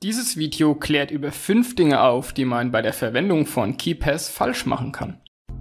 Dieses Video klärt über 5 Dinge auf, die man bei der Verwendung von KeePass falsch machen kann.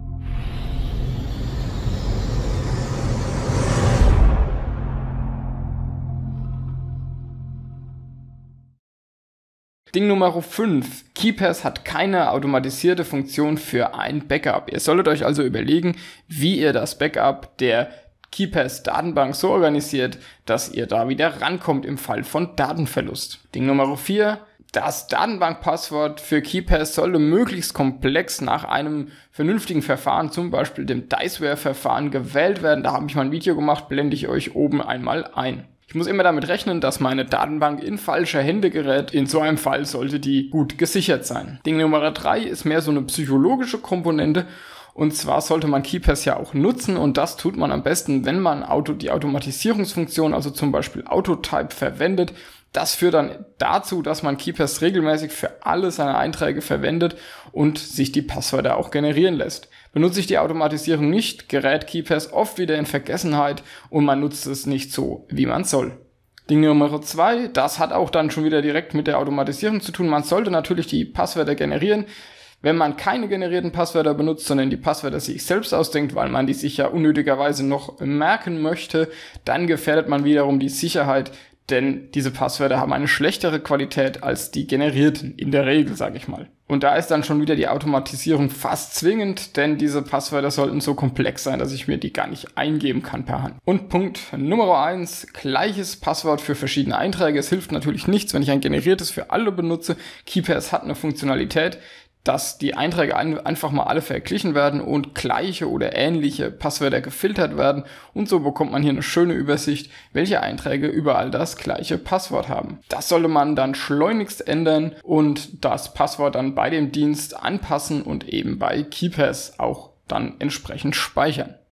Ding Nummer 5. KeePass hat keine automatisierte Funktion für ein Backup. Ihr solltet euch also überlegen, wie ihr das Backup der KeePass-Datenbank so organisiert, dass ihr da wieder rankommt im Fall von Datenverlust. Ding Nummer 4. Das Datenbankpasswort für KeePass sollte möglichst komplex nach einem vernünftigen Verfahren, zum Beispiel dem Diceware-Verfahren, gewählt werden. Da habe ich mal ein Video gemacht, blende ich euch oben einmal ein. Ich muss immer damit rechnen, dass meine Datenbank in falsche Hände gerät. In so einem Fall sollte die gut gesichert sein. Ding Nummer 3 ist mehr so eine psychologische Komponente. Und zwar sollte man KeePass ja auch nutzen, und das tut man am besten, wenn man die Automatisierungsfunktion, also zum Beispiel Autotype, verwendet. Das führt dann dazu, dass man KeePass regelmäßig für alle seine Einträge verwendet und sich die Passwörter auch generieren lässt. Benutze ich die Automatisierung nicht, gerät KeePass oft wieder in Vergessenheit und man nutzt es nicht so, wie man soll. Ding Nummer 2, das hat auch dann schon wieder direkt mit der Automatisierung zu tun. Man sollte natürlich die Passwörter generieren. Wenn man keine generierten Passwörter benutzt, sondern die Passwörter sich selbst ausdenkt, weil man die sich ja unnötigerweise noch merken möchte, dann gefährdet man wiederum die Sicherheit, denn diese Passwörter haben eine schlechtere Qualität als die generierten, in der Regel, sage ich mal. Und da ist dann schon wieder die Automatisierung fast zwingend, denn diese Passwörter sollten so komplex sein, dass ich mir die gar nicht eingeben kann per Hand. Und Punkt Nummer 1, gleiches Passwort für verschiedene Einträge. Es hilft natürlich nichts, wenn ich ein generiertes für alle benutze. KeePass hat eine Funktionalität, dass die Einträge einfach mal alle verglichen werden und gleiche oder ähnliche Passwörter gefiltert werden, und so bekommt man hier eine schöne Übersicht, welche Einträge überall das gleiche Passwort haben. Das sollte man dann schleunigst ändern und das Passwort dann bei dem Dienst anpassen und eben bei KeePass auch dann entsprechend speichern.